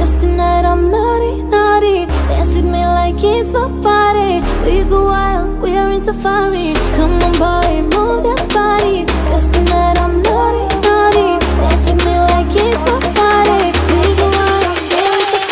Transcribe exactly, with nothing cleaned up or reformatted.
Cause tonight I'm naughty, naughty. Dance with me like it's my party. We go wild, we are in safari.